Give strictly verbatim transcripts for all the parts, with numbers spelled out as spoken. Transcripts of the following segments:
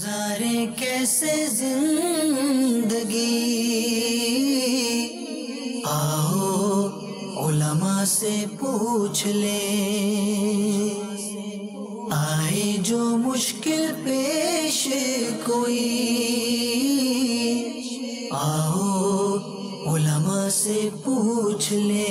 गुजारे कैसे जिंदगी, आओ उलमा से पूछ ले, आए जो मुश्किल पेश कोई, आओ उलमा से पूछ ले।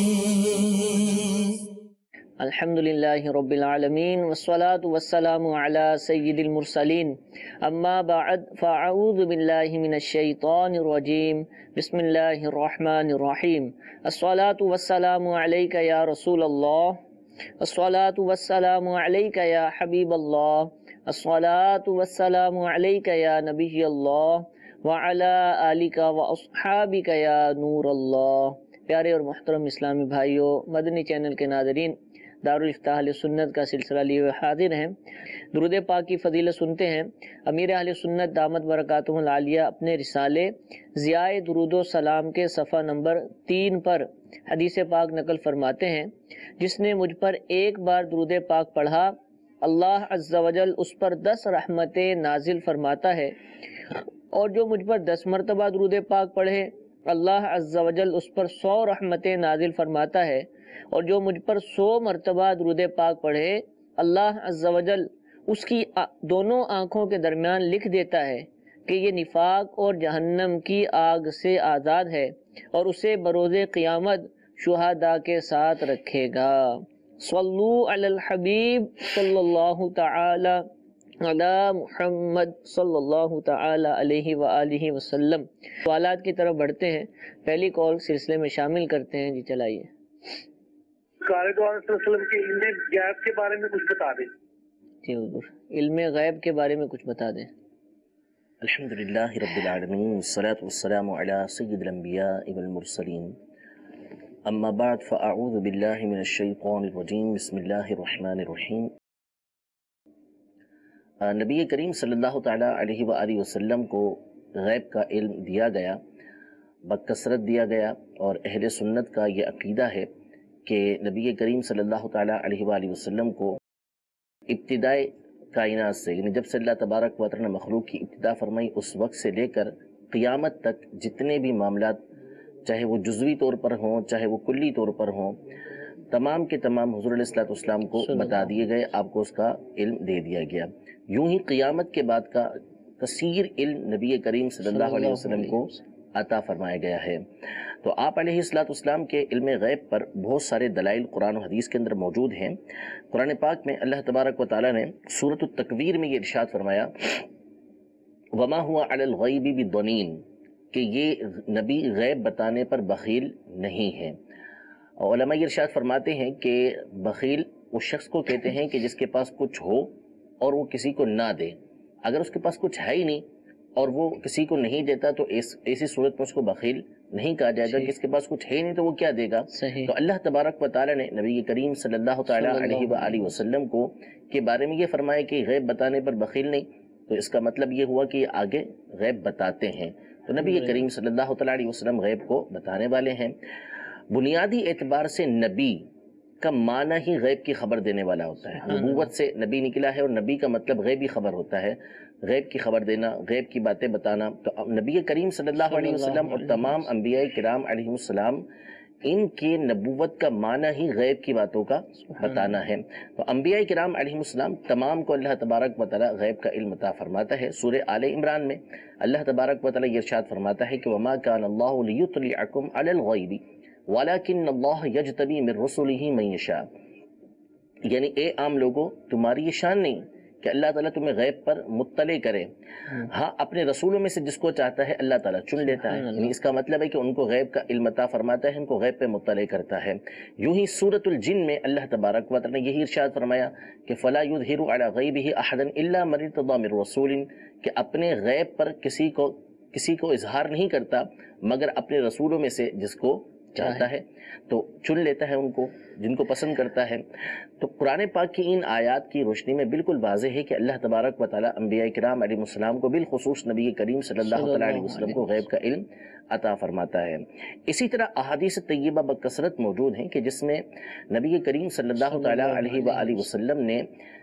अल्हम्दुलिल्लाहि रब्बिल आलमीन वस्सलातु वस्सलामु अला सय्यिदिल मुरसलीन अम्मा बअद फ़अऊज़ु बिल्लाहि मिनश शैतानिर रजीम बिस्मिल्लाहिर रहमानिर रहीम अस्सलातु वस्सलामु अलैका या रसूलल्लाह अस्सलातु वस्सलामु अलैका या हबीबल्लाह अस्सलातु वस्सलामु अलैका या नबियल्लाह व अला आलिका व अस्हाबिका या नूरल्लाह। प्यारे और मुहतरम इस्लामी भाइयों, मदनी चैनल के नाज़रीन, दारुल इफ्ताह अहले सुन्नत का सिलसिला लिए हाजिर हैं। दुरूद पाक की फजीलत सुनते हैं। अमीर अहले सुन्नत दामत बरकातुहुल आलिया अपने रिसाले ज़ियाए दुरूदो सलाम के सफ़ा नंबर तीन पर हदीस पाक नकल फरमाते हैं, जिसने मुझ पर एक बार दुरूद पाक पढ़ा, अल्लाह अज़्ज़ा वजल उस पर दस रहमतें नाजिल फरमाता है, और जो मुझ पर दस मरतबा दुरूद पाक पढ़े, अल्लाह अज़्ज़ा वजल उस पर सौ रहमतें नाजिल फरमाता है, और जो मुझ पर सौ मरतबा दुरूद पाक पढ़े, अल्लाह अज़्ज़ा वजल उसकी दोनों आँखों के दरमियान लिख देता है कि ये निफाक और जहन्नम की आग से आज़ाद है, और उसे बरोज़े क़ियामत शुहदा के साथ रखेगा। सल्लू अलल हबीब सल्लल्लाहु तआला अला मुहम्मद सल्लल्लाहु तआला अलैहि व आलिहि वसल्लम। सवालात की तरफ बढ़ते हैं। पहली कॉल सिलसिले में शामिल करते हैं। जी चलाइए। के इल्मे गैब के बारे में कुछ बता दें। जी हुजूर, इल्मे गैब के बारे में कुछ बता दें। अल्हम्दुलिल्लाहि रब्बिल आलमीन वस्सलातु वस्सलामु अला सय्यिदिल अंबिया वल मुरसलीन अम्मा बअद फ़अऊज़ु बिल्लाहि मिनश शैतानिर रजीम बिस्मिल्लाहिर रहमानिर रहीम। नबी करीम सल्लल्लाहु तआला अलैहि व आलिहि वसल्लम को गैब का इल्म दिया गया, बकसरत दिया गया, और अहले सुन्नत का ये अक़ीदा है कि नबी करीम सल्लल्लाहु तआला अलैहि व आलिहि वसल्लम को इब्तिदाए कायनात से, यानी जब से अल्लाह तबारक व तआला ने मखलूक की इब्तिदा फरमाई उस वक्त से लेकर क़ियामत तक जितने भी मामलात, चाहे वो जुज़वी तौर पर हों चाहे वो कुल्ली तौर पर हों, तमाम के तमाम हुज़ूर अलैहिस्सलातु वस्सलाम को बता दिए गए, आपको उसका इल्म दे दिया गया। यूं ही क़ियामत के बाद का कसीर इल्म नबी करीम सल्लल्लाहु अलैहि वसल्लम को अता फरमाया गया है। तो आप अलैहिस्सलातु वस्सलाम के इल्म गैब पर बहुत सारे दलाइल कुरान और हदीस के अंदर मौजूद हैं। कुरान पाक में अल्लाह तबारक व तआला ने सूरत अत-तकवीर में ये इरशाद फरमाया, वमा हुआ अलल गैबि बिदनीन, कि ये नबी गैब बताने पर बखील नहीं है। और उलमा ये इरशाद फरमाते हैं कि बखील उस शख्स को कहते हैं कि जिसके पास कुछ हो और वो किसी को ना दे। अगर उसके पास कुछ है ही नहीं और वो किसी को नहीं देता तो ऐसी सूरत में उसको बखील नहीं कहा जाएगा, कि इसके पास कुछ है ही नहीं तो वो क्या देगा। तो अल्लाह तबारक व तआला ने नबी करीम सल्लल्लाहु तआला अलैहि व आलिहि वसल्लम को के बारे में ये फरमाया कि गैब बताने पर बखील नहीं, तो इसका मतलब ये हुआ कि आगे गैब बताते हैं। तो नबी करीम सल्लल्लाहु तआला अलैहि वसल्लम गैब को बताने वाले हैं। बुनियादी एतबार से नबी का माना ही गैब की खबर देने वाला होता है। नबूवत से नबी निकला है और नबी का मतलब गैबी खबर होता है, गैब की खबर देना, गैब की बातें बताना। तो नबी करीम सल्लल्लाहु अलैहि वसल्लम और तमाम अंबिया किराम अलैहिमुस्सलाम, इनके नबूवत का माना ही गैब की बातों का बताना है। तो अंबिया किराम अलैहिमुस्सलाम तमाम को अल्लाह तबारक व तआला गैब का इल्म अता फरमाता है। सूरह आले इमरान में अल्लाह तबारक व तआला ये इरशाद फरमाता है कि वमा कान अल्लाहु लियुत्लिअकुम अलल गैबि वलाकिन्नल्लाह यज्तबी मिन रुसुलिही मन यशा, यानी ए आम लोगों, तुम्हारी ये शान नहीं कि अल्लाह ताला तुम्हें गैब पर मुत्तले करे। हाँ, अपने रसूलों में से जिसको चाहता है अल्लाह ताला चुन लेता है, यानी इसका मतलब है कि उनको गैब का इल्म अता फरमाता है, उनको गैब पे मुत्तले करता है। यूं ही सूरतुल जिन में अल्लाह तबारक व तआला ने यही इरशाद फरमाया कि फला युज़हिरु अला गैबिही अहदन इल्ला मन इर्तदा मिन रसूलिन, कि अपने गैब पर किसी को किसी को इजहार नहीं करता मगर अपने रसूलों में से जिसको चाहता है तो चुन लेता है, उनको जिनको पसंद करता है। तो कुरान पाक की इन आयात की रोशनी में बिल्कुल वाज़ेह है कि अल्लाह तबारक व तआला अंबिया किराम अलैहिमुस्सलाम को बिलखुसूस नबी करीम सल्लल्लाहु अलैहि वसल्लम को गैब का इल्म अता फरमाता है। इसी तरह अहादीस तय्यबा बकसरत मौजूद हैं कि जिसमें नबी करीम सल्लल्लाहु अलैहि वसल्लम ने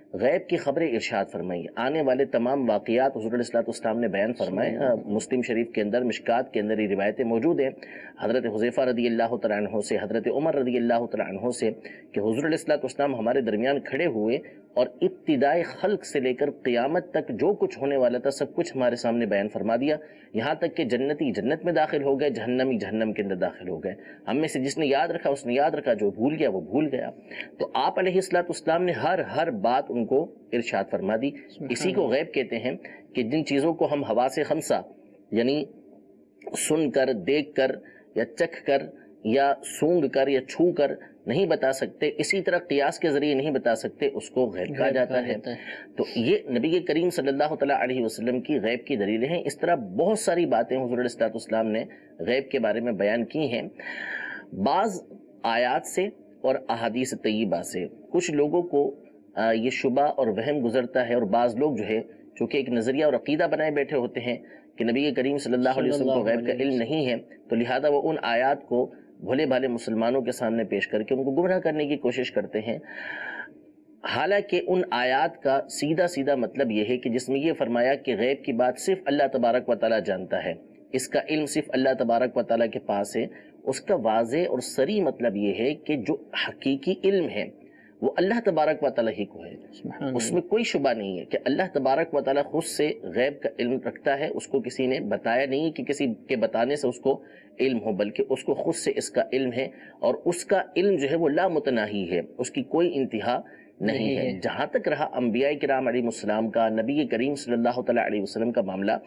غیب کی خبریں ارشاد فرمائی، آنے والے تمام واقعات حضور علیہ السلام نے بیان فرمائے۔ مسلم شریف کے اندر مشکات کے اندر یہ روایتیں موجود ہیں حضرت حذیفہ رضی اللہ تعالیٰ عنہ سے، حضرت عمر رضی اللہ تعالیٰ عنہ سے، کہ حضور علیہ السلام ہمارے درمیان کھڑے ہوئے اور ابتدائے خلق سے لے کر قیامت تک جو کچھ ہونے والا تھا سب کچھ ہمارے سامنے بیان فرما دیا، یہاں تک کہ جنتی جنت میں داخل ہو گئے، جہنمی جہنم کے اندر داخل ہو گئے۔ ہم میں سے جس نے یاد رکھا اس نے یاد رکھا، جو بھول گیا وہ بھول گیا۔ تو آپ علیہ السلام نے ہر ہر بات ان کو ارشاد فرما دی۔ اسی کو غیب کہتے ہیں کہ جن چیزوں کو ہم حواس خمسہ یعنی سن کر، دیکھ کر یا چکھ کر یا سونگ کر یا چھو کر نہیں بتا سکتے، اسی طرح قیاس کے ذریعے نہیں بتا سکتے، اس کو غیب کہا جاتا ہے۔ تو یہ نبی کریم صلی اللہ تعالیٰ علیہ وسلم کی غیب کی دلیلیں ہیں۔ اس طرح بہت ساری باتیں حضور علیہ السلام نے غیب کے بارے میں بیان کی ہیں۔ بعض آیات سے اور احادیث طیبہ سے کچھ لوگوں کو یہ شبہ اور وہم گزرتا ہے، اور بعض لوگ جو ہے چونکہ ایک نظریہ اور عقیدہ بنائے بیٹھے ہوتے ہیں کہ نبی کریم صلی اللہ علیہ وسلم کو غیب کا علم نہیں ہے، تو لہذا وہ ان آیات کو بھولے بھالے مسلمانوں کے سامنے پیش کر کے ان کو گمراہ کرنے کی کوشش کرتے ہیں۔ حالانکہ ان آیات کا سیدھا سیدھا مطلب یہ ہے کہ جس میں یہ فرمایا کہ غیب کی بات صرف اللہ تبارک و تعالیٰ جانتا ہے، اس کا علم صرف اللہ تبارک و تعالیٰ کے پاس ہے، اس کا واضح اور صریح مطلب یہ ہے کہ جو حقیقی علم ہے وہ اللہ تبارک و تعالیٰ ہی کو ہے، اس میں کوئی شبہ نہیں ہے کہ اللہ تبارک و تعالیٰ خود سے غیب کا علم رکھتا ہے، اس کو کسی نے بتایا نہیں کہ کسی کے بتانے سے اس کو علم ہو، بلکہ اس کو خود سے اس کا علم ہے، اور اس کا علم جو ہے وہ لا متناہی ہے، اس کی کوئی انتہا نہیں ہے۔ جہاں تک رہا انبیاء کرام علیہ السلام کا، نبی کریم صلی اللہ تعالیٰ علیہ وسلم کا معاملہ،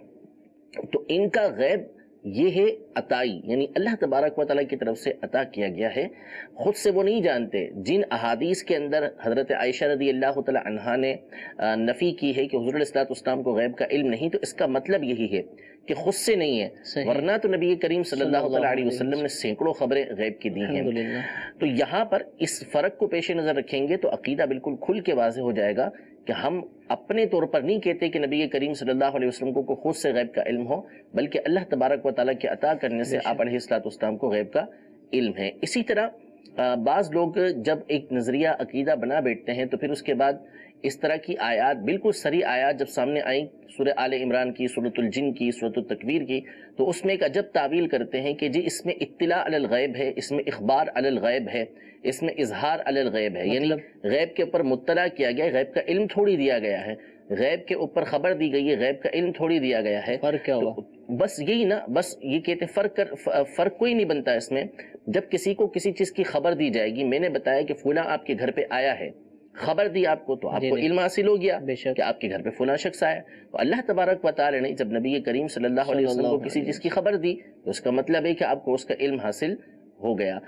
تو ان کا غیب یہ ہے عطائی، یعنی اللہ تبارک و تعالیٰ کی طرف سے عطا کیا گیا ہے، خود سے وہ نہیں جانتے۔ جن احادیث کے اندر حضرت عائشہ رضی اللہ تعالیٰ عنہا نے نفی کی ہے کہ حضور علیہ السلام کو غیب کا علم نہیں، تو اس کا مطلب یہی ہے کہ خود سے نہیں ہے، ورنہ تو نبی کریم صلی اللہ تعالیٰ علیہ وسلم نے سینکڑوں خبریں غیب کی دی ہیں۔ تو یہاں پر اس فرق کو پیش نظر رکھیں گے تو عقیدہ بالکل کھل کے واضح ہو جائے گا کہ ہم اپنے طور پر نہیں کہتے کہ نبی کریم صلی اللہ علیہ وسلم کو خود سے غیب کا علم ہو، بلکہ اللہ تبارک و تعالیٰ کے عطا کرنے سے آپ علیہ السلام کو غیب کا علم ہے۔ اسی طرح بعض لوگ جب ایک نظریہ عقیدہ بنا بیٹھتے ہیں تو پھر اس کے بعد اس طرح کی آیات، بالکل صریح آیات جب سامنے آئیں سورہ آل عمران کی، سورۃ الجن کی، سورۃ التکویر کی، تو اس میں ایک عجب تعویل کرتے ہیں کہ جی اس میں اطلاع علی الغیب ہے، اس میں اخبار علی الغیب ہے، اس میں اظہار علی الغیب ہے، یعنی غیب کے اوپر مطلع کیا گیا ہے، غیب کا علم تھوڑی دیا گیا ہے، غیب کے اوپر خبر دی گئی ہے، غیب کا علم تھوڑی دیا گیا ہے۔ فرق کیا ہوا؟ بس یہی نا، بس یہ کہتے ہیں فرق کر فرق کوئی نہیں بنتا اس میں۔ جب کسی کو کسی چیز کی خبر دی جائے گی، میں نے بتایا کہ فلاں آپ کے گھر پہ آیا ہے، خبر دی آپ کو، تو آپ کو علم حاصل ہو گیا کہ آپ کے گھر پہ فلاں شخص آیا۔ تو اللہ تبارک و تعالی نے جب نبی کریم صلی اللہ علیہ وسلم کو کسی چیز کی خبر دی تو اس کا مطلب ہے کہ آپ کو اس کا علم حاصل ہو گیا۔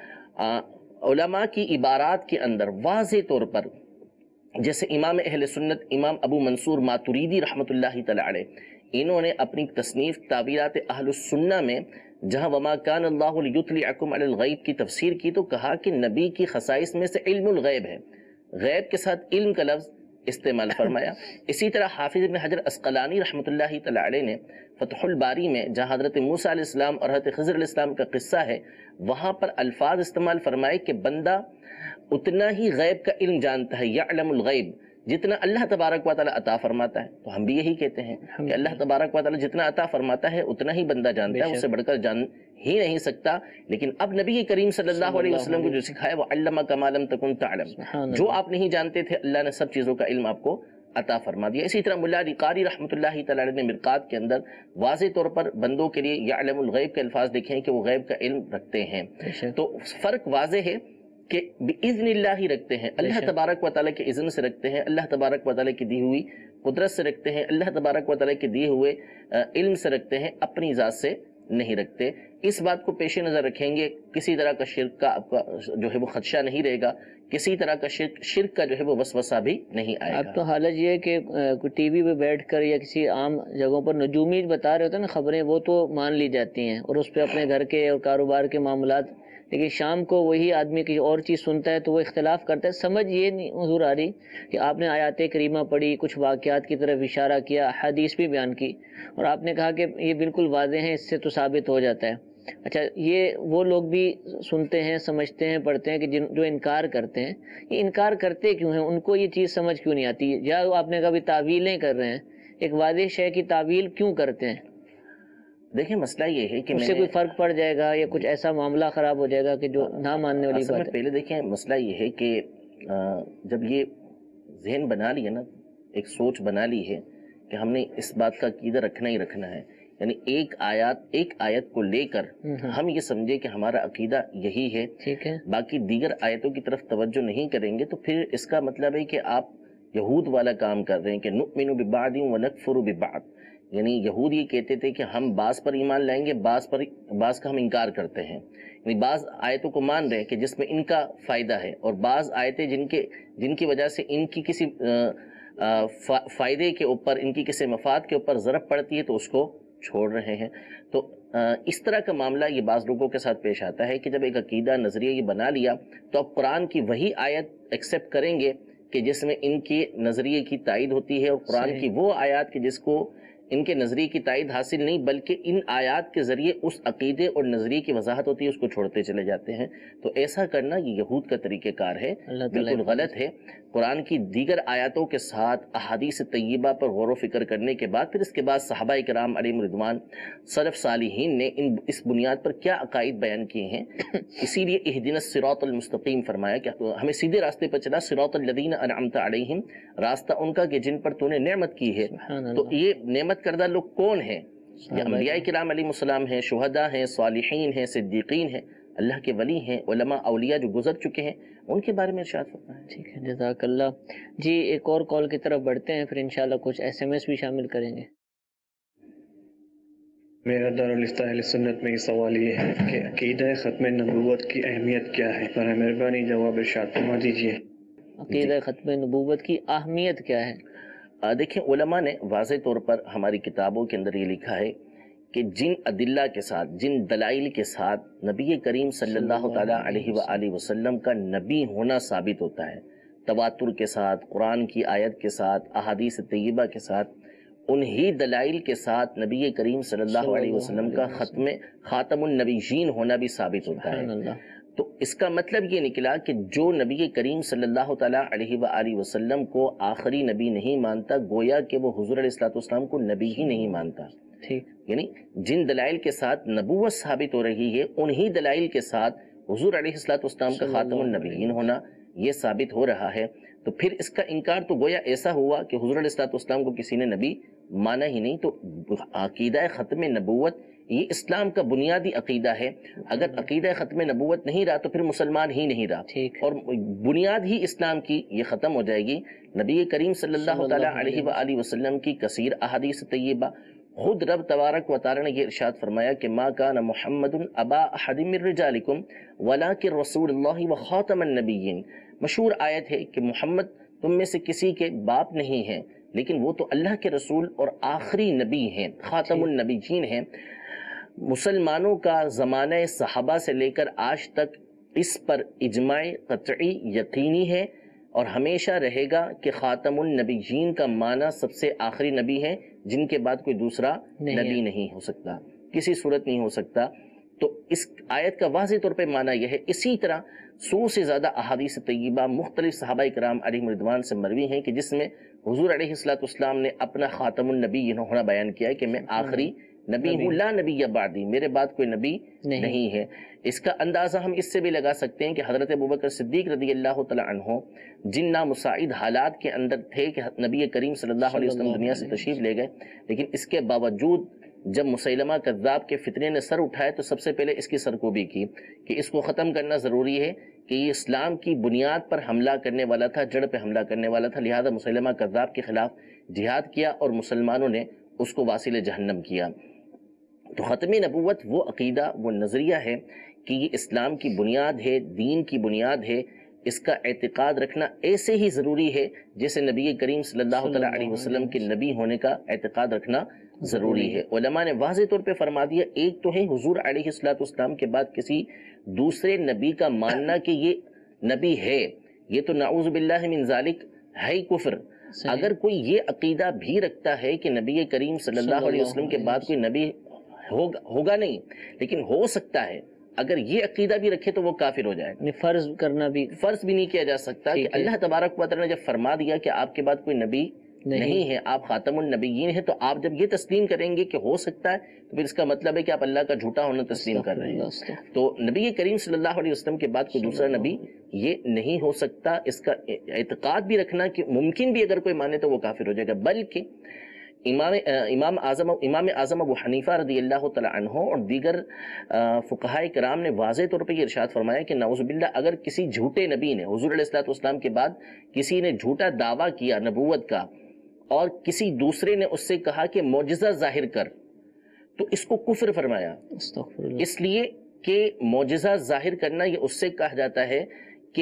علماء کی عبارات کے اندر واضح طور پر، جیسے امام اہل سنت امام ابو منصور ماتریدی رحمۃ اللہ تعالی علیہ، انہوں نے اپنی تصنیف تعبیرات اہل السنہ میں جہاں وما کان اللہ لیطلعکم علی الغیب کی تفسیر کی تو کہا کہ نبی کی خصائص میں سے علم الغیب ہے، غیب کے ساتھ علم کا لفظ استعمال فرمایا۔ اسی طرح حافظ ابن حجر عسقلانی رحمۃ اللہ تعالی علیہ نے فتح الباری میں جہاں حضرت موسیٰ علیہ السلام اور حضرت خضر علیہ السلام کا قصہ ہے، وہاں پر الفاظ استعمال فرمائے کہ بندہ اتنا ہی غیب کا علم جانتا ہے، یعلم الغیب، جتنا اللہ تبارک و تعالی عطا فرماتا ہے۔ تو ہم بھی یہی کہتے ہیں کہ اللہ تبارک و تعالی جتنا عطا فرماتا ہے اتنا ہی بندہ جانتا ہے، اس سے بڑھ کر جان ہی نہیں سکتا۔ لیکن اب نبی کریم صلی اللہ علیہ وسلم کو جو سکھایا وہ علمک ما لم تکن تعلم، جو آپ نہیں جانتے تھے اللہ نے سب چیزوں کا علم آپ کو عطا فرما دیا۔ اسی طرح ملا علی قاری رحمۃ اللہ تعالی علیہ نے مرقات کے اندر واضح طور پر بندوں کے لیے یعلم الغیب کے الفاظ دیکھیں کہ وہ غیب کا علم رکھتے ہیں۔ تو فرق واضح ہے کہ بِإِذْنِ اللہ ہی رکھتے ہیں، اللہ تبارک و تعالیٰ کے اذن سے رکھتے ہیں، اللہ تبارک و تعالیٰ کی دی ہوئی قدرت سے رکھتے ہیں، اللہ تبارک و تعالیٰ کے دیے ہوئے علم سے رکھتے ہیں، اپنی ذات سے نہیں رکھتے۔ اس بات کو پیش نظر رکھیں گے، کسی طرح کا شرک کا آپ کا جو ہے وہ خدشہ نہیں رہے گا، کسی طرح کا شرک شرک کا جو ہے وہ وسوسہ بھی نہیں آئے گا۔ اب تو حالت یہ ہے کہ ٹی وی پہ بیٹھ کر یا کسی عام جگہوں پر نجومی بتا رہے ہوتے ہیں نا خبریں، وہ تو مان لی جاتی ہیں اور اس پہ اپنے گھر کے اور کاروبار کے معاملات، لیکن شام کو وہی آدمی کسی اور چیز سنتا ہے تو وہ اختلاف کرتا ہے۔ سمجھ یہ نہیں حضور آ رہی کہ آپ نے آیات کریمہ پڑھی، کچھ واقعات کی طرف اشارہ کیا، حدیث بھی بیان کی، اور آپ نے کہا کہ یہ بالکل واضح ہیں، اس سے تو ثابت ہو جاتا ہے۔ اچھا، یہ وہ لوگ بھی سنتے ہیں، سمجھتے ہیں، پڑھتے ہیں کہ جن جو انکار کرتے ہیں، یہ انکار کرتے کیوں ہیں؟ ان کو یہ چیز سمجھ کیوں نہیں آتی؟ یا آپ نے کہا بھی تعویلیں کر رہے ہیں، ایک واضح شے کی تعویل کیوں کرتے ہیں؟ دیکھیں مسئلہ یہ ہے کہ اس سے کوئی فرق پڑ جائے گا یا کچھ ایسا معاملہ خراب ہو جائے گا کہ جو نہ ماننے والی بات ہے؟ پہلے دیکھیں مسئلہ یہ ہے کہ جب یہ ذہن بنا لیا نا، ایک سوچ بنا لی ہے کہ ہم نے اس بات کا عقیدہ رکھنا ہی رکھنا ہے، یعنی ایک آیات ایک آیت کو لے کر ہم یہ سمجھے کہ ہمارا عقیدہ یہی ہے، ٹھیک ہے، باقی دیگر آیتوں کی طرف توجہ نہیں کریں گے، تو پھر اس کا مطلب ہے کہ آپ یہود والا کام کر رہے ہیں کہ نؤمن ببعض ونکفر ببعض، یعنی یہود یہ کہتے تھے کہ ہم بعض پر ایمان لائیں گے، بعض پر بعض کا ہم انکار کرتے ہیں، یعنی بعض آیتوں کو مان رہے ہیں کہ جس میں ان کا فائدہ ہے، اور بعض آیتیں جن کے جن کی وجہ سے ان کی کسی فائدے کے اوپر، ان کی کسی مفاد کے اوپر ضرب پڑتی ہے تو اس کو چھوڑ رہے ہیں۔ تو اس طرح کا معاملہ یہ بعض لوگوں کے ساتھ پیش آتا ہے کہ جب ایک عقیدہ نظریہ یہ بنا لیا تو اب قرآن کی وہی آیت ایکسیپٹ کریں گے کہ جس میں ان کے نظریے کی تائید ہوتی ہے، اور قرآن کی وہ آیات کہ جس کو ان کے نظریے کی تائید حاصل نہیں بلکہ ان آیات کے ذریعے اس عقیدے اور نظریے کی وضاحت ہوتی ہے، اس کو چھوڑتے چلے جاتے ہیں۔ تو ایسا کرنا یہ یہود کا طریقہ کار ہے، بالکل غلط ہے۔ قرآن کی دیگر آیاتوں کے ساتھ احادیث طیبہ پر غور و فکر کرنے کے بعد پھر اس کے بعد صحابہ کرام علیہم رضوان، سلف صالحین نے ان اس بنیاد پر کیا عقائد بیان کیے ہیں، اسی لیے اہدنا الصراط المستقیم فرمایا کہ ہمیں سیدھے راستے پر چلا، صراط الذین انعمت علیہم، راستہ ان کا کہ جن پر تو نے نعمت کی ہے۔ تو یہ نعمت کردہ لوگ کون ہیں؟ یہ انبیاء کرام علیہ السلام ہیں، شہداء ہیں، صالحین ہیں، صدیقین ہیں، اللہ کے ولی ہیں، علماء اولیاء جو گزر چکے ہیں، ان کے بارے میں ارشاد فرمایا ہے۔ ٹھیک ہے، جزاک اللہ۔ جی ایک اور کال کی طرف بڑھتے ہیں، پھر انشاءاللہ کچھ ایس ایم ایس بھی شامل کریں گے۔ میرا دارالفتہ اہل سنت میں یہ سوال یہ ہے کہ عقیدہ ختم نبوت کی اہمیت کیا ہے؟ برائے مہربانی جواب ارشاد فرما دیجیے۔ عقیدہ ختم نبوت کی اہمیت کیا ہے؟ دیکھیں علماء نے واضح طور پر ہماری کتابوں کے اندر یہ لکھا ہے کہ جن ادلہ کے ساتھ، جن دلائل کے ساتھ نبی کریم صلی اللہ تعالیٰ علیہ وآلہ وسلم کا نبی ہونا ثابت ہوتا ہے، تواتر کے ساتھ، قرآن کی آیت کے ساتھ، احادیث طیبہ کے ساتھ، انہی دلائل کے ساتھ نبی کریم صلی اللہ علیہ وسلم کا ختم خاتم النبیین ہونا بھی ثابت ہوتا ہے۔ تو اس کا مطلب یہ نکلا کہ جو نبی کریم صلی اللہ تعالیٰ علیہ وآلہ وسلم کو آخری نبی نہیں مانتا، گویا کہ وہ حضور علیہ السلام کو نبی ہی نہیں مانتا۔ ٹھیک، یعنی جن دلائل کے ساتھ نبوت ثابت ہو رہی ہے، انہی دلائل کے ساتھ حضور علیہ السلام کا خاتم النبیین ہونا یہ ثابت ہو رہا ہے۔ تو پھر اس کا انکار تو گویا ایسا ہوا کہ حضور علیہ السلام کو کسی نے نبی مانا ہی نہیں۔ تو عقیدہ ختم نبوت یہ اسلام کا بنیادی عقیدہ ہے۔ اگر عقیدہ ختم نبوت نہیں رہا تو پھر مسلمان ہی نہیں رہا، اور بنیاد ہی اسلام کی یہ ختم ہو جائے گی۔ نبی کریم صلی اللہ تعالیٰ علیہ وآلہ وسلم کی کثیر احادیث طیبہ، خود رب تبارک و تعالی نے یہ ارشاد فرمایا کہ ما کان محمد ابا احد من رجالکم ولکن رسول اللہ وخاتم النبیین۔ مشہور آیت ہے کہ محمد تم میں سے کسی کے باپ نہیں ہیں، لیکن وہ تو اللہ کے رسول اور آخری نبی ہیں، خاتم النبیین ہیں۔ مسلمانوں کا زمانہ صحابہ سے لے کر آج تک اس پر اجماع قطعی یقینی ہے اور ہمیشہ رہے گا کہ خاتم النبیین کا معنی سب سے آخری نبی ہے، جن کے بعد کوئی دوسرا نبی نہیں ہو سکتا، کسی صورت نہیں ہو سکتا۔ تو اس آیت کا واضح طور پہ معنی یہ ہے۔ اسی طرح سو سے زیادہ احادیث طیبہ مختلف صحابہ کرام علیہ رضوان سے مروی ہیں کہ جس میں حضور علیہ السلام نے اپنا خاتم النبی ہونا بیان کیا ہے کہ میں آخری نبی ہوں، لا نبی بعدی، میرے بعد کوئی نبی نہیں ہے۔ اس کا اندازہ ہم اس سے بھی لگا سکتے ہیں کہ حضرت ابوبکر صدیق رضی اللہ تعالیٰ عنہ جن نامساعد حالات کے اندر تھے کہ نبی کریم صلی اللہ علیہ وسلم دنیا سے تشریف لے گئے، لیکن اس کے باوجود جب مسیلمہ کذاب کے فتنے نے سر اٹھائے تو سب سے پہلے اس کی سرکوبی کی کہ اس کو ختم کرنا ضروری ہے کہ یہ اسلام کی بنیاد پر حملہ کرنے والا تھا، جڑ پہ حملہ کرنے والا تھا، لہذا مسیلمہ کذاب کے خلاف جہاد کیا اور مسلمانوں نے اس کو واصل جہنم کیا۔ تو ختم نبوت وہ عقیدہ، وہ نظریہ ہے کہ یہ اسلام کی بنیاد ہے، دین کی بنیاد ہے، اس کا اعتقاد رکھنا ایسے ہی ضروری ہے جیسے نبی کریم صلی اللہ علیہ وسلم کے نبی ہونے کا اعتقاد رکھنا ضروری ہے۔ علماء نے واضح طور پہ فرما دیا، ایک تو ہے حضور علیہ السلام کے بعد کسی دوسرے نبی کا ماننا کہ یہ نبی ہے، یہ تو نعوذ باللہ من ذالک ہے ہی کفر۔ اگر کوئی یہ عقیدہ بھی رکھتا ہے کہ نبی کریم صلی اللہ علیہ وسلم کے بعد کوئی نبی ہوگا ہوگا نہیں، لیکن ہو سکتا ہے اگر یہ عقیدہ بھی رکھے تو وہ کافر ہو جائے. فرض کرنا بھی فرض بھی نہیں کیا جا سکتا کہ اللہ تبارک و تعالیٰ نے جب فرما دیا کہ آپ کے بعد کوئی نبی نہیں ہے، آپ خاتم النبیین ہیں، تو آپ جب یہ تسلیم کریں گے کہ ہو سکتا ہے تو پھر اس کا مطلب ہے کہ آپ اللہ کا جھوٹا ہونا تسلیم کر رہے ہیں. تو نبی کریم صلی اللہ علیہ وسلم کے بعد کوئی دوسرا نبی یہ نہیں ہو سکتا. اس کا اعتقاد بھی رکھنا کہ ممکن بھی اگر کوئی مانے تو وہ کافر ہو جائے گا. بلکہ امام امام اعظم امام اعظم ابو حنیفہ رضی اللہ تعالی عنہ اور دیگر فقہاء کرام نے واضح طور پہ یہ ارشاد فرمایا کہ نعوذ باللہ اگر کسی جھوٹے نبی نے حضور علیہ الصلوۃ والسلام کے بعد کسی نے جھوٹا دعویٰ کیا نبوت کا اور کسی دوسرے نے اس سے کہا کہ معجزہ ظاہر کر، تو اس کو کفر فرمایا. اس لیے کہ معجزہ ظاہر کرنا یہ اس سے کہا جاتا ہے کہ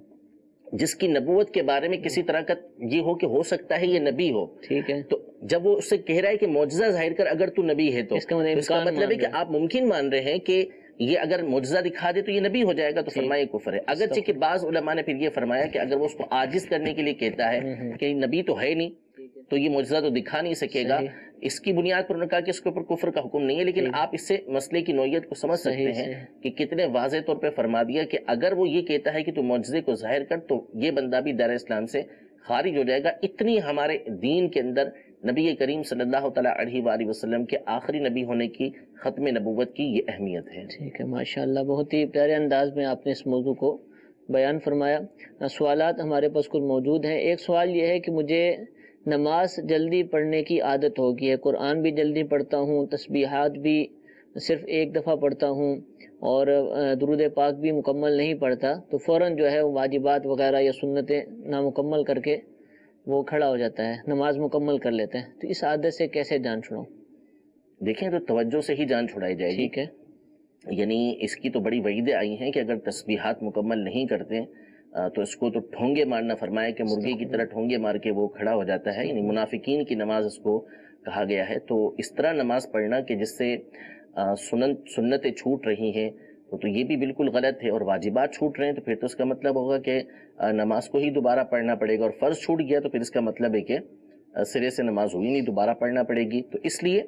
جس کی نبوت کے بارے میں کسی طرح کا یہ ہو کہ ہو سکتا ہے یہ نبی ہو. ٹھیک ہے، تو جب وہ اس سے کہہ رہا ہے کہ معجزہ ظاہر کر اگر تو نبی ہے تو اس کا مطلب ہے کہ آپ ممکن مان رہے ہیں کہ یہ اگر معجزہ دکھا دے تو یہ نبی ہو جائے گا، تو فرمایا کفر ہے. اگرچہ کہ بعض علماء نے پھر یہ فرمایا کہ اگر وہ اس کو عاجز کرنے کے لیے کہتا ہے کہ نبی تو ہے نہیں تو یہ معجزہ تو دکھا نہیں سکے گا، اس کی بنیاد پر انہوں نے کہا کہ اس کے اوپر کفر کا حکم نہیں ہے. لیکن آپ اس سے مسئلے کی نوعیت کو سمجھ سکتے ہیں کہ کتنے واضح طور پہ فرما دیا کہ اگر وہ یہ کہتا ہے کہ تو معجزے کو ظاہر کر تو یہ بندہ بھی دائرہ اسلام سے خارج ہو جائے گا. اتنی ہمارے دین کے اندر نبی کریم صلی اللہ تعالیٰ علیہ وآلہ وسلم کے آخری نبی ہونے کی، ختم نبوت کی یہ اہمیت ہے. ٹھیک ہے، ماشاءاللہ بہت ہی پیارے انداز میں آپ نے اس موضوع کو بیان فرمایا. سوالات ہمارے پاس کچھ موجود ہیں. ایک سوال یہ ہے کہ مجھے نماز جلدی پڑھنے کی عادت ہو گئی ہے، قرآن بھی جلدی پڑھتا ہوں، تسبیحات بھی صرف ایک دفعہ پڑھتا ہوں اور درود پاک بھی مکمل نہیں پڑھتا، تو فوراً جو ہے واجبات وغیرہ یا سنتیں نامکمل کر کے وہ کھڑا ہو جاتا ہے، نماز مکمل کر لیتا ہے. تو اس عادت سے کیسے جان چھڑاؤں؟ دیکھیں تو توجہ سے ہی جان چھڑائی جائے گی. ٹھیک ہے، یعنی اس کی تو بڑی وعیدیں آئی ہیں کہ اگر تسبیحات مکمل نہیں کرتے تو اس کو تو ٹھونگے مارنا فرمایا کہ مرغی کی طرح ٹھونگے مار کے وہ کھڑا ہو جاتا ہے. یعنی منافقین کی نماز اس کو کہا گیا ہے. تو اس طرح نماز پڑھنا کہ جس سے سنت سنتیں چھوٹ رہی ہیں تو یہ بھی بالکل غلط ہے، اور واجبات چھوٹ رہے ہیں تو پھر تو اس کا مطلب ہوگا کہ نماز کو ہی دوبارہ پڑھنا پڑے گا، اور فرض چھوٹ گیا تو پھر اس کا مطلب ہے کہ سرے سے نماز ہوئی نہیں، دوبارہ پڑھنا پڑے گی. تو اس لیے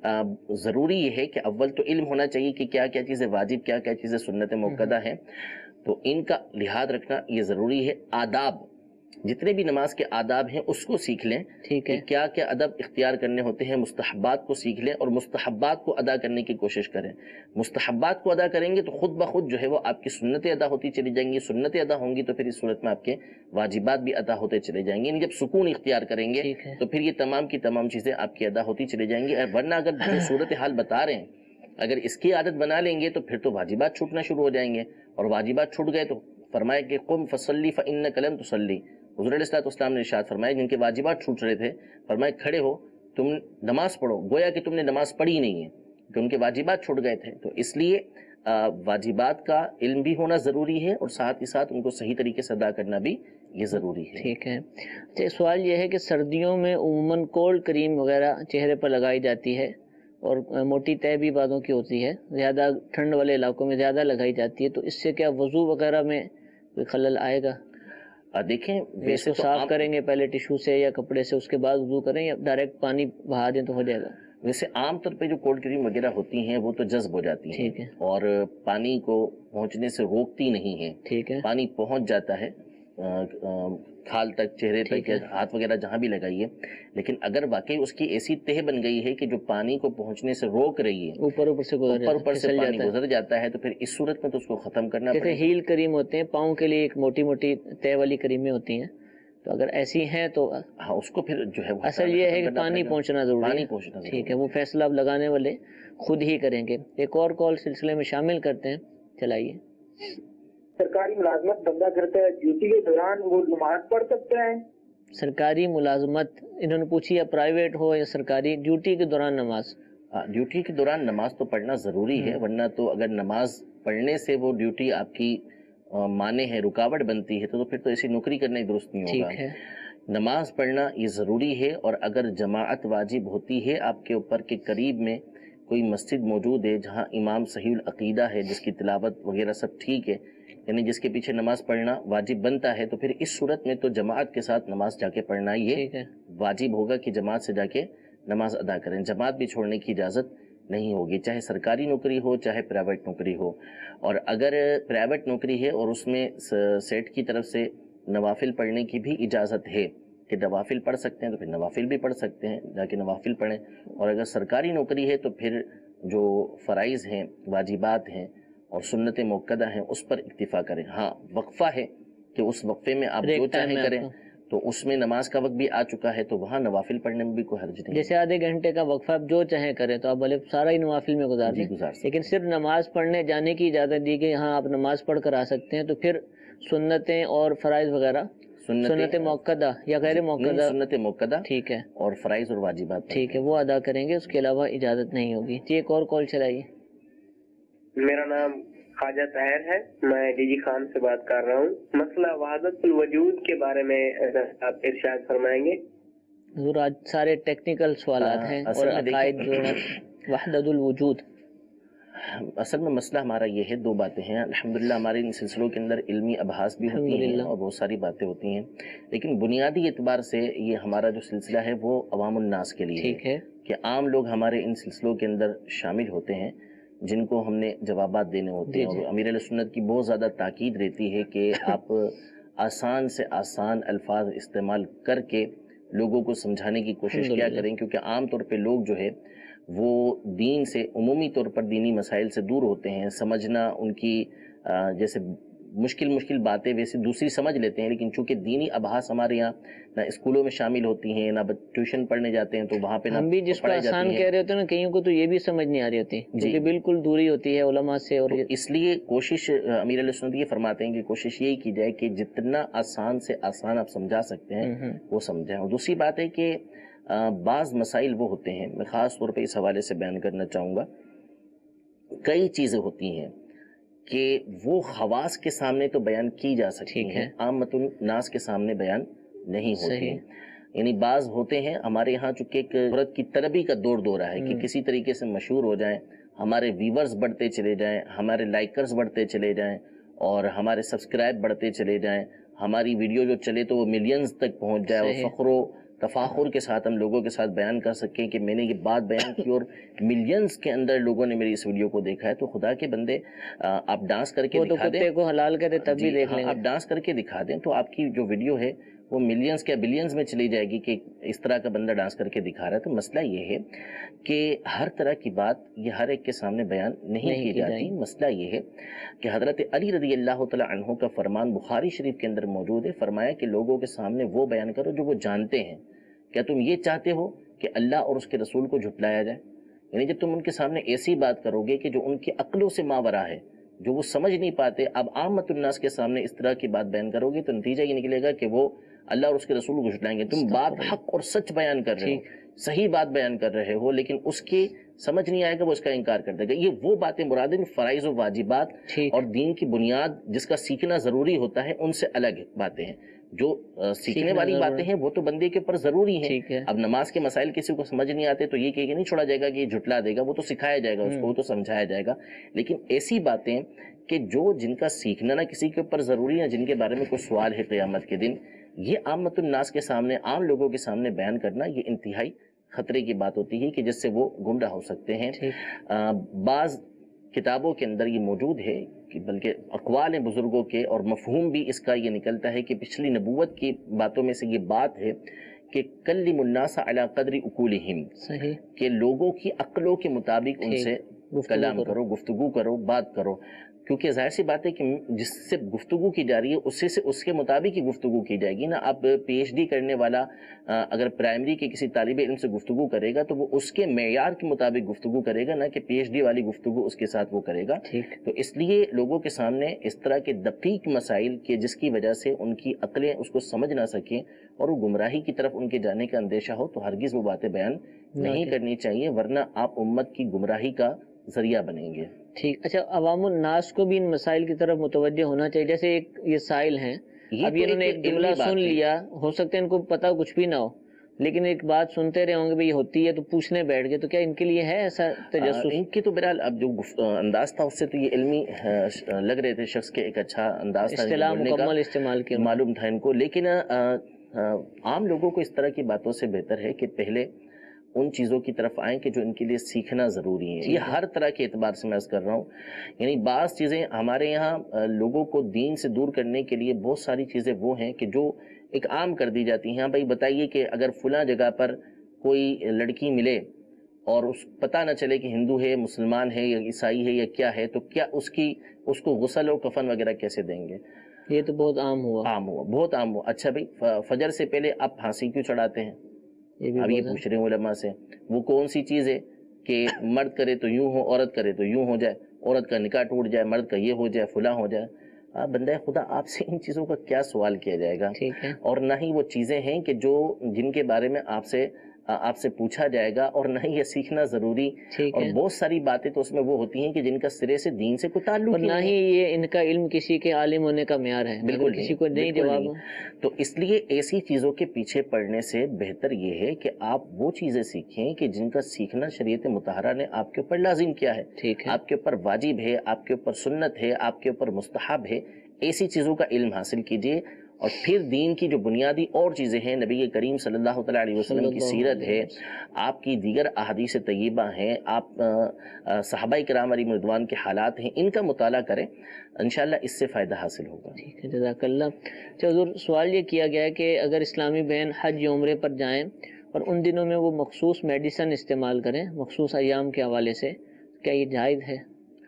ضروری یہ ہے کہ اول تو علم ہونا چاہیے کہ کیا کیا چیزیں واجب، کیا کیا چیزیں سنت موقدہ ہیں، تو ان کا لحاظ رکھنا یہ ضروری ہے. آداب، جتنے بھی نماز کے آداب ہیں اس کو سیکھ لیں. ٹھیک ہے، کیا کیا ادب اختیار کرنے ہوتے ہیں، مستحبات کو سیکھ لیں اور مستحبات کو ادا کرنے کی کوشش کریں. مستحبات کو ادا کریں گے تو خود بخود جو ہے وہ آپ کی سنتیں ادا ہوتی چلی جائیں گی، سنتیں ادا ہوں گی تو پھر اس صورت میں آپ کے واجبات بھی ادا ہوتے چلے جائیں گے. یعنی جب سکون اختیار کریں گے تو پھر یہ تمام کی تمام چیزیں آپ کی ادا ہوتی چلی جائیں گی. ورنہ اگر جو صورت حال بتا رہے ہیں اگر اس کی عادت بنا لیں گے تو پھر تو واجبات چھوٹنا شروع ہو جائیں گے، اور واجبات چھوٹ گئے تو فرمایا کہ قم فصلی فإنک لم تصلی. حضور علیہ السلام نے ارشاد فرمایا جن کے واجبات چھوٹ رہے تھے، فرمایا کھڑے ہو تم نماز پڑھو، گویا کہ تم نے نماز پڑھی نہیں ہے کہ ان کے واجبات چھوٹ گئے تھے. تو اس لیے واجبات کا علم بھی ہونا ضروری ہے اور ساتھ ہی ساتھ ان کو صحیح طریقے سے ادا کرنا بھی یہ ضروری ہے. ٹھیک ہے. اچھا، سوال یہ ہے کہ سردیوں میں عموماً کولڈ کریم وغیرہ چہرے پر لگائی جاتی ہے اور موٹی تہ بھی بعضوں کی ہوتی ہے، زیادہ ٹھنڈ والے علاقوں میں زیادہ لگائی جاتی ہے، تو اس سے کیا وضو وغیرہ میں کوئی خلل آئے گا؟ دیکھیں ویسے تو صاف کریں گے پہلے ٹیشو سے یا کپڑے سے، اس کے بعد وضو کریں یا ڈائریکٹ پانی بہا دیں تو ہو جائے گا؟ ویسے عام طور پہ جو کولڈ کریم وغیرہ ہوتی ہیں وہ تو جذب ہو جاتی ہیں اور پانی کو پہنچنے سے روکتی نہیں ہیں. ٹھیک ہے، پانی پہنچ جاتا ہے کھال تک، چہرے تک، ہاتھ وغیرہ جہاں بھی لگائیے. لیکن اگر واقعی اس کی ایسی تہ بن گئی ہے کہ جو پانی کو پہنچنے سے روک رہی ہے، اوپر اوپر سے اوپر اوپر سے پانی گزر جاتا ہے، تو پھر اس صورت میں تو اس کو ختم کرنا جیسے ہیل کریم ہوتے ہیں پاؤں کے لیے، ایک موٹی موٹی تہ والی کریمیں ہوتی ہیں، تو اگر ایسی ہیں تو ہاں اس کو پھر جو ہے اصل یہ ہے کہ پانی پہنچنا ضروری ہے. پانی پہنچنا ٹھیک ہے، وہ فیصلہ اب لگانے والے خود ہی کریں گے. ایک اور کال سلسلے میں شامل کرتے ہیں، چلائیے. سرکاری ملازمت بندہ کرتا ہے، ڈیوٹی کے دوران وہ نماز پڑھ سکتا ہے؟ سرکاری ملازمت انہوں نے پوچھی ہے، پرائیویٹ ہو یا سرکاری، ڈیوٹی کے دوران نماز؟ ڈیوٹی کے دوران نماز تو پڑھنا ضروری ہے، ورنہ تو اگر نماز پڑھنے سے وہ ڈیوٹی آپ کی مانے ہے، رکاوٹ بنتی ہے تو پھر تو ایسی نوکری کرنا ہی درست نہیں ہوگا. ٹھیک ہے، نماز پڑھنا یہ ضروری ہے، اور اگر جماعت واجب ہوتی ہے آپ کے اوپر کہ قریب میں کوئی مسجد موجود ہے جہاں امام صحیح العقیدہ ہے، جس کی تلاوت وغیرہ سب ٹھیک ہے، یعنی جس کے پیچھے نماز پڑھنا واجب بنتا ہے، تو پھر اس صورت میں تو جماعت کے ساتھ نماز جا کے پڑھنا یہ واجب ہوگا کہ جماعت سے جا کے نماز ادا کریں. جماعت بھی چھوڑنے کی اجازت نہیں ہوگی، چاہے سرکاری نوکری ہو چاہے پرائیویٹ نوکری ہو. اور اگر پرائیویٹ نوکری ہے اور اس میں سیٹ کی طرف سے نوافل پڑھنے کی بھی اجازت ہے کہ نوافل پڑھ سکتے ہیں تو پھر نوافل بھی پڑھ سکتے ہیں، جا کے نوافل پڑھیں. اور اگر سرکاری نوکری ہے تو پھر جو فرائض ہیں، واجبات ہیں اور سنت موقدہ ہیں اس پر اکتفا کریں. ہاں وقفہ ہے کہ اس وقفے میں آپ جو چاہیں کریں، تو اس میں نماز کا وقت بھی آ چکا ہے تو وہاں نوافل پڑھنے میں بھی کوئی حرج نہیں. جیسے آدھے گھنٹے کا وقفہ آپ جو چاہیں کریں تو آپ بولے سارا ہی نوافل میں گزار دیں، لیکن صرف نماز پڑھنے جانے کی اجازت دی کہ ہاں آپ نماز پڑھ کر آ سکتے ہیں، تو پھر سنتیں اور فرائض وغیرہ سنت موقدہ یا غیر موقدہ، سنت موقدہ ٹھیک ہے، اور فرائض اور واجبات ٹھیک ہے، وہ ادا کریں گے، اس کے علاوہ اجازت نہیں ہوگی. جی ایک اور کال چلائیے. میرا نام خواجہ طاہر ہے، میں ڈی جی خان سے بات کر رہا ہوں. مسئلہ وحدت الوجود کے بارے میں آپ ارشاد فرمائیں گے؟ حضور آج سارے ٹیکنیکل سوالات ہیں اور عقائد جو ہے وحدت الوجود. اصل میں مسئلہ ہمارا یہ ہے، دو باتیں ہیں. الحمدللہ ہمارے ان سلسلوں کے اندر علمی ابحاث بھی ہوتی ہیں اور بہت ساری باتیں ہوتی ہیں، لیکن بنیادی اعتبار سے یہ ہمارا جو سلسلہ ہے وہ عوام الناس کے لیے ٹھیک ہے کہ عام لوگ ہمارے ان سلسلوں کے اندر شامل ہوتے ہیں جن کو ہم نے جوابات دینے ہوتے ہیں. اور امیر اہل سنت کی بہت زیادہ تاکید رہتی ہے کہ آپ آسان سے آسان الفاظ استعمال کر کے لوگوں کو سمجھانے کی کوشش کیا کریں، کیونکہ عام طور پہ لوگ جو ہے وہ دین سے عمومی طور پر دینی مسائل سے دور ہوتے ہیں. سمجھنا ان کی جیسے مشکل مشکل باتیں ویسے دوسری سمجھ لیتے ہیں، لیکن چونکہ دینی ابحاث ہمارے یہاں نہ اسکولوں میں شامل ہوتی ہیں، نہ ٹیوشن پڑھنے جاتے ہیں تو وہاں پہ ہم بھی جس کو آسان کہہ رہے ہوتے ہیں نا، کئیوں کو تو یہ بھی سمجھ نہیں آ رہی ہوتی کیونکہ بالکل دوری ہوتی ہے علماء سے. اور اس لیے کوشش امیر علیہ سنت یہ فرماتے ہیں کہ کوشش یہی کی جائے کہ جتنا آسان سے آسان آپ سمجھا سکتے ہیں وہ سمجھائیں. اور دوسری بات ہے کہ بعض مسائل وہ ہوتے ہیں، میں خاص طور پہ اس حوالے سے بیان کرنا چاہوں گا، کئی چیزیں ہوتی ہیں کہ وہ خواص کے سامنے تو بیان کی جا سکتی ہیں، عامت الناس کے سامنے بیان نہیں ہوتی ہیں. یعنی بعض ہوتے ہیں ہمارے یہاں چونکہ ایک شہرت کی طلبی کا دور دورہ ہے کہ کسی طریقے سے مشہور ہو جائیں، ہمارے ویورز بڑھتے چلے جائیں، ہمارے لائکرز بڑھتے چلے جائیں اور ہمارے سبسکرائب بڑھتے چلے جائیں، ہماری ویڈیو جو چلے تو وہ ملینز تک پہنچ جائے اور فخر و تفاخر کے ساتھ ہم لوگوں کے ساتھ بیان کر سکیں کہ میں نے یہ بات بیان کی اور ملینز کے اندر لوگوں نے میری اس ویڈیو کو دیکھا ہے. تو خدا کے بندے آپ ڈانس کر کے دکھا دیں، کو حلال کہتے تب بھی دیکھ لیں، آپ ڈانس کر کے دکھا دیں تو آپ کی جو ویڈیو ہے وہ ملینز کیا بلینز میں چلی جائے گی کہ اس طرح کا بندہ ڈانس کر کے دکھا رہا ہے. تو مسئلہ یہ ہے کہ ہر طرح کی بات یہ ہر ایک کے سامنے بیان نہیں کی جاتی. مسئلہ یہ ہے کہ حضرت علی رضی اللہ تعالیٰ عنہ کا فرمان بخاری شریف کے اندر موجود ہے، فرمایا کہ لوگوں کے سامنے وہ بیان کرو جو وہ جانتے ہیں. کیا تم یہ چاہتے ہو کہ اللہ اور اس کے رسول کو جھٹلایا جائے؟ یعنی جب تم ان کے سامنے ایسی بات کرو گے کہ جو ان کی عقلوں سے ماورا ہے، جو وہ سمجھ نہیں پاتے، اب عامت الناس کے سامنے اس طرح کی بات بیان کرو گے تو نتیجہ یہ نکلے گا کہ وہ اللہ اور اس کے رسول کو جھٹلائیں گے. تم بات حق اور سچ بیان کر رہے ہو، صحیح بات بیان کر رہے ہو، لیکن اس کی سمجھ نہیں آئے گا، وہ اس کا انکار کر دے گا. یہ وہ باتیں مراد ہیں فرائض و واجبات اور دین کی بنیاد جس کا سیکھنا ضروری ہوتا ہے ان سے الگ باتیں ہیں. جو سیکھنے والی باتیں ہیں وہ تو بندے کے اوپر ضروری ہیں. اب نماز کے مسائل کسی کو سمجھ نہیں آتے تو یہ کہ نہیں چھوڑا جائے گا کہ یہ جھٹلا دے گا، وہ تو سکھایا جائے گا اس کو، وہ تو سمجھایا جائے گا. لیکن ایسی باتیں کہ جو جن کا سیکھنا نہ کسی کے اوپر ضروری ہے، جن کے بارے میں کوئی سوال ہے قیامت کے دن، یہ عامت الناس کے سامنے، عام لوگوں کے سامنے بیان کرنا یہ انتہائی خطرے کی بات ہوتی ہے کہ جس سے وہ گمراہ ہو سکتے ہیں. بعض کتابوں کے اندر یہ موجود ہے کہ بلکہ اقوال بزرگوں کے اور مفہوم بھی اس کا یہ نکلتا ہے کہ پچھلی نبوت کی باتوں میں سے یہ بات ہے کہ کلم الناس علی قدر عقولہم، کہ لوگوں کی عقلوں کے مطابق ان سے کلام کرو، گفتگو کرو، بات کرو. کیونکہ ظاہر سی بات ہے کہ جس سے گفتگو کی جا رہی ہے اسی سے اس کے مطابق ہی گفتگو کی جائے گی نا. اب پی ایچ ڈی کرنے والا اگر پرائمری کے کسی طالب علم سے گفتگو کرے گا تو وہ اس کے معیار کے مطابق گفتگو کرے گا، نہ کہ پی ایچ ڈی والی گفتگو اس کے ساتھ وہ کرے گا. تو اس لیے لوگوں کے سامنے اس طرح کے دقیق مسائل کے جس کی وجہ سے ان کی عقلیں اس کو سمجھ نہ سکیں اور وہ گمراہی کی طرف ان کے جانے کا اندیشہ ہو تو ہرگز وہ باتیں بیان نہیں کرنی چاہیے، ورنہ آپ امت کی گمراہی کا ذریعہ بنیں گے. ٹھیک. اچھا، عوام الناس کو بھی ان مسائل کی طرف متوجہ ہونا چاہیے. جیسے ایک یہ سائل ہیں، اب انہوں نے ایک جملہ سن لیا، ہو سکتا ہے ان کو پتہ کچھ بھی نہ ہو، لیکن ایک بات سنتے رہے ہوں گے بھئی ہوتی ہے تو پوچھنے بیٹھ گئے، تو کیا ان کے لیے ہے ایسا تجسس؟ ان کی تو بہرحال اب جو انداز تھا اس سے تو یہ علمی لگ رہے تھے، شخص کے ایک اچھا انداز تھا، اصطلاح مکمل استعمال کیا معلوم تھا ان کو. لیکن عام لوگوں کو اس طرح کی باتوں سے بہتر ہے کہ پہلے ان چیزوں کی طرف آئیں کہ جو ان کے لیے سیکھنا ضروری ہے. یہ ہر طرح کے اعتبار سے میں عرض کر رہا ہوں. یعنی بعض چیزیں ہمارے یہاں لوگوں کو دین سے دور کرنے کے لیے بہت ساری چیزیں وہ ہیں کہ جو ایک عام کر دی جاتی ہیں. ہاں بھائی بتائیے کہ اگر فلاں جگہ پر کوئی لڑکی ملے اور اس پتہ نہ چلے کہ ہندو ہے، مسلمان ہے یا عیسائی ہے یا کیا ہے، تو کیا اس کی اس کو غسل اور کفن وغیرہ کیسے دیں گے؟ یہ تو بہت عام ہوا عام ہوا بہت عام ہوا. اچھا بھائی فجر سے پہلے آپ پھانسی کیوں چڑھاتے ہیں؟ اب یہ پوچھ رہے ہیں علماء سے. وہ کون سی چیز ہے کہ مرد کرے تو یوں ہو، عورت کرے تو یوں ہو جائے، عورت کا نکاح ٹوٹ جائے، مرد کا یہ ہو جائے، فلاں ہو جائے. بندہ خدا آپ سے ان چیزوں کا کیا سوال کیا جائے گا؟ اور نہ ہی وہ چیزیں ہیں کہ جو جن کے بارے میں آپ سے آپ سے پوچھا جائے گا، اور نہ ہی یہ سیکھنا ضروری. اور بہت ساری باتیں تو اس میں وہ ہوتی ہیں کہ جن کا سرے سے دین سے کوئی تعلق نہیں، نہ ہی یہ ان کا علم کسی کے عالم ہونے کا معیار ہے. بالکل کسی کو نہیں جواب. تو اس لیے ایسی چیزوں کے پیچھے پڑنے سے بہتر یہ ہے کہ آپ وہ چیزیں سیکھیں کہ جن کا سیکھنا شریعت مطہرہ نے آپ کے اوپر لازم کیا ہے، آپ کے اوپر واجب ہے، آپ کے اوپر سنت ہے، آپ کے اوپر مستحب ہے. ایسی چیزوں کا علم حاصل کیجئے. اور پھر دین کی جو بنیادی اور چیزیں ہیں، نبی کریم صلی اللہ تعالیٰ علیہ وسلم کی سیرت ہے، آپ کی دیگر احادیث طیبہ ہیں، آپ صحابہ کرام علیہم رضوان کے حالات ہیں، ان کا مطالعہ کریں، انشاءاللہ اس سے فائدہ حاصل ہوگا. ٹھیک ہے، جزاک اللہ. حضور سوال یہ کیا گیا ہے کہ اگر اسلامی بہن حج یا عمرے پر جائیں اور ان دنوں میں وہ مخصوص میڈیسن استعمال کریں مخصوص ایام کے حوالے سے، کیا یہ جائز ہے؟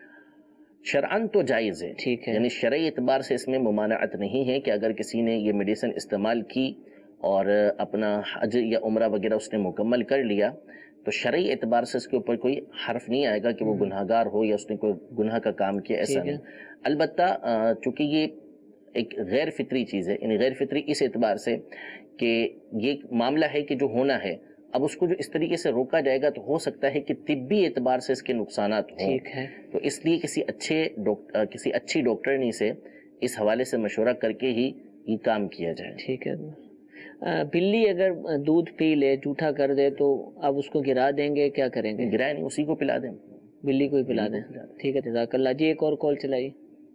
شرعاً تو جائز ہے. ٹھیک ہے. یعنی شرعی اعتبار سے اس میں ممانعت نہیں ہے کہ اگر کسی نے یہ میڈیسن استعمال کی اور اپنا حج یا عمرہ وغیرہ اس نے مکمل کر لیا تو شرعی اعتبار سے اس کے اوپر کوئی حرف نہیں آئے گا کہ وہ گناہ گار ہو یا اس نے کوئی گناہ کا کام کیا، ایسا نہیں. البتہ چونکہ یہ ایک غیر فطری چیز ہے، یعنی غیر فطری اس اعتبار سے کہ یہ معاملہ ہے کہ جو ہونا ہے، اب اس کو جو اس طریقے سے روکا جائے گا تو ہو سکتا ہے کہ طبی اعتبار سے اس کے نقصانات ہوں. ٹھیک ہے. تو اس لیے کسی اچھے ڈاکٹر کسی اچھی ڈاکٹرنی سے اس حوالے سے مشورہ کر کے ہی یہ کام کیا جائے. ٹھیک ہے. بلی اگر دودھ پی لے، جھوٹا کر دے، تو اب اس کو گرا دیں گے، کیا کریں گے؟ گرائے نہیں، اسی کو پلا دیں، بلی کو ہی پلا دیں. ٹھیک ہے، جزاک اللہ. جی ایک اور کال چلائیے.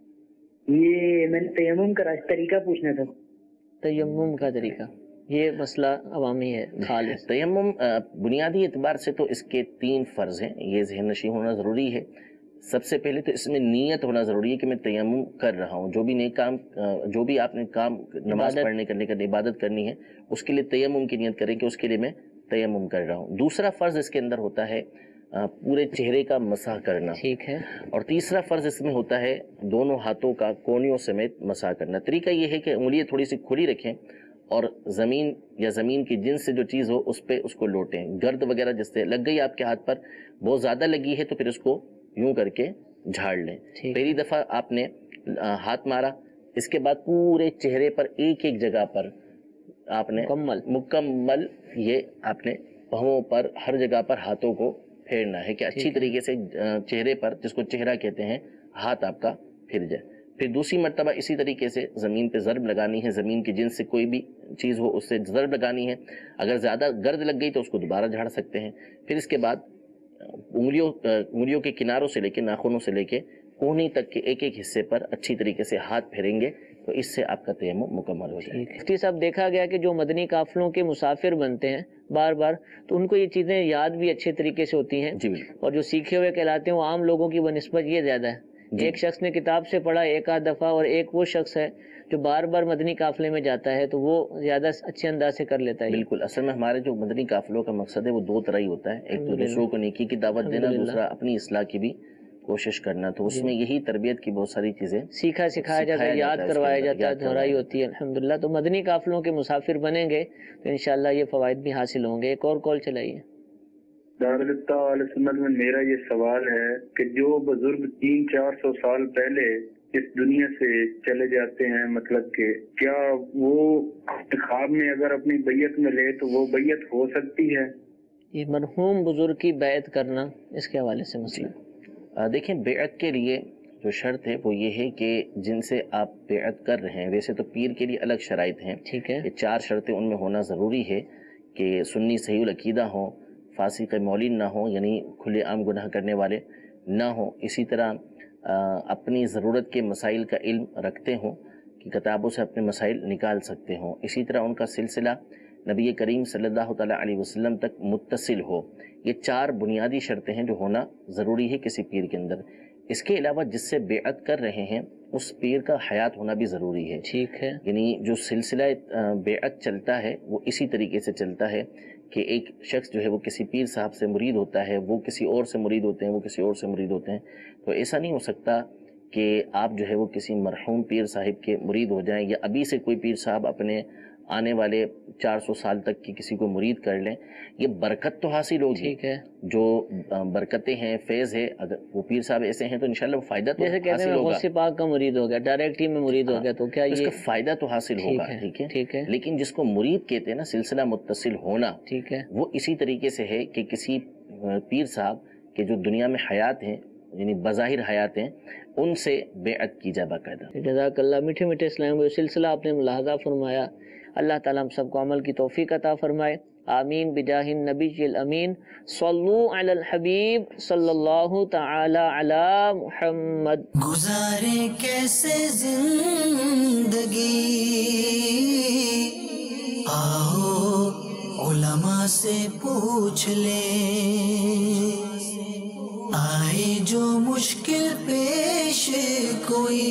یہ میں نے تیمم کا طریقہ پوچھنا تھا. تیمم کا طریقہ، یہ مسئلہ عوامی ہے خالص. تیمم بنیادی اعتبار سے تو اس کے تین فرض ہیں، یہ ذہن نشین ہونا ضروری ہے. سب سے پہلے تو اس میں نیت ہونا ضروری ہے کہ میں تیمم کر رہا ہوں. جو بھی نیک کام جو بھی آپ نے کام نماز پڑھنے کرنے کا عبادت کرنی ہے اس کے لیے تیمم کی نیت کریں کہ اس کے لیے میں تیمم کر رہا ہوں. دوسرا فرض اس کے اندر ہوتا ہے پورے چہرے کا مسح کرنا. ٹھیک ہے. اور تیسرا فرض اس میں ہوتا ہے دونوں ہاتھوں کا کونیوں سمیت مسح کرنا. طریقہ یہ ہے کہ انگلیاں تھوڑی سی کھلی رکھیں اور زمین یا زمین کی جنس سے جو چیز ہو اس پہ اس کو لوٹیں. گرد وغیرہ جس سے لگ گئی آپ کے ہاتھ پر، بہت زیادہ لگی ہے تو پھر اس کو یوں کر کے جھاڑ لیں. پہلی دفعہ آپ نے ہاتھ مارا، اس کے بعد پورے چہرے پر ایک ایک جگہ پر آپ نے مکمل مکمل یہ آپ نے پاؤں پر ہر جگہ پر ہاتھوں کو پھیرنا ہے کہ اچھی طریقے سے چہرے پر، جس کو چہرہ کہتے ہیں، ہاتھ آپ کا پھر جائے. پھر دوسری مرتبہ اسی طریقے سے زمین پہ ضرب لگانی ہے، زمین کی جنس سے کوئی بھی چیز ہو اس سے ضرب لگانی ہے. اگر زیادہ گرد لگ گئی تو اس کو دوبارہ جھاڑ سکتے ہیں. پھر اس کے بعد انگلیوں انگلیوں کے کناروں سے لے کے ناخنوں سے لے کے کونی تک کے ایک ایک حصے پر اچھی طریقے سے ہاتھ پھیریں گے تو اس سے آپ کا تیمم مکمل ہو جائے گا. مفتی صاحب، دیکھا گیا کہ جو مدنی قافلوں کے مسافر بنتے ہیں بار بار، تو ان کو یہ چیزیں یاد بھی اچھے طریقے سے ہوتی ہیں. جی بالکل. اور جو سیکھے ہوئے کہلاتے ہیں وہ عام لوگوں کی بنسبت یہ زیادہ ہے. ایک شخص نے کتاب سے پڑھا ایک آدھ دفعہ، اور ایک وہ شخص ہے جو بار بار مدنی قافلے میں جاتا ہے تو وہ زیادہ اچھے انداز سے کر لیتا ہے. بالکل. اصل میں ہمارے جو مدنی قافلوں کا مقصد ہے وہ دو طرح ہی ہوتا ہے. ایک تو دوسروں کو نیکی کی دعوت دینا، دوسرا اپنی اصلاح کی بھی کوشش کرنا. تو اس میں یہی تربیت کی بہت ساری چیزیں سیکھا سکھایا جاتا ہے، یاد کروایا جاتا ہے، دہرائی ہوتی ہے. الحمدللہ. تو مدنی قافلوں کے مسافر بنیں گے تو انشاءاللہ یہ فوائد بھی حاصل ہوں گے. ایک اور کال چلائیے. دارالفتہ سنت میں میرا یہ سوال ہے کہ جو بزرگ تین چار سو سال پہلے اس دنیا سے چلے جاتے ہیں، مطلب کہ کیا وہ خواب میں اگر اپنی بیعت میں لے تو وہ بیعت ہو سکتی ہے؟ یہ مرحوم بزرگ کی بیعت کرنا، اس کے حوالے سے مسئلہ. دیکھیں، بیعت کے لیے جو شرط ہے وہ یہ ہے کہ جن سے آپ بیعت کر رہے ہیں، ویسے تو پیر کے لیے الگ شرائط ہیں. ٹھیک ہے. یہ چار شرطیں ان میں ہونا ضروری ہے کہ سنی صحیح العقیدہ ہوں، فاسق مولین نہ ہوں، یعنی کھلے عام گناہ کرنے والے نہ ہوں. اسی طرح اپنی ضرورت کے مسائل کا علم رکھتے ہوں کہ کتابوں سے اپنے مسائل نکال سکتے ہوں. اسی طرح ان کا سلسلہ نبی کریم صلی اللہ تعالیٰ علیہ وسلم تک متصل ہو۔ یہ چار بنیادی شرطیں ہیں جو ہونا ضروری ہے کسی پیر کے اندر۔ اس کے علاوہ جس سے بیعت کر رہے ہیں اس پیر کا حیات ہونا بھی ضروری ہے۔ ٹھیک ہے، یعنی جو سلسلہ بیعت چلتا ہے وہ اسی طریقے سے چلتا ہے کہ ایک شخص جو ہے وہ کسی پیر صاحب سے مرید ہوتا ہے، وہ کسی اور سے مرید ہوتے ہیں، وہ کسی اور سے مرید ہوتے ہیں، تو ایسا نہیں ہو سکتا کہ آپ جو ہے وہ کسی مرحوم پیر صاحب کے مرید ہو جائیں، یا ابھی سے کوئی پیر صاحب اپنے آنے والے چار سو سال تک کی کسی کو مرید کر لیں۔ یہ برکت تو حاصل ہوگی، ٹھیک ہے، جو برکتیں ہیں، فیض ہے، اگر وہ پیر صاحب ایسے ہیں تو انشاءاللہ وہ فائدہ تو جیسے کہتے حاصل ہیں ہوگا، غوث پاک کا مرید ہو گیا، ڈائریکٹ ہی میں مرید ہو گیا، تو کیا اس یہ کا فائدہ تو حاصل ہوگا، ٹھیک ہے ٹھیک ہے، لیکن جس کو مرید کہتے ہیں نا، سلسلہ متصل ہونا، ٹھیک ہے، وہ اسی طریقے سے ہے کہ کسی پیر صاحب کے جو دنیا میں حیات ہیں، یعنی بظاہر حیات ہیں، ان سے بیعت کی جائے باقاعدہ۔ جزاک اللہ۔ میٹھے میٹھے اسلام سلسلہ آپ نے ملاحظہ فرمایا، اللہ تعالیٰ ہم سب کو عمل کی توفیق عطا فرمائے، آمین بجاہ النبی الامین۔ صلو علی الحبیب صلی اللہ تعالی علی محمد۔ گزارے کیسے زندگی، آؤ علماء سے پوچھ لیں، آئے جو مشکل پیش کوئی،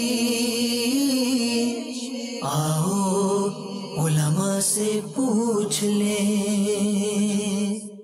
آؤ علماء سے پوچھ لیں۔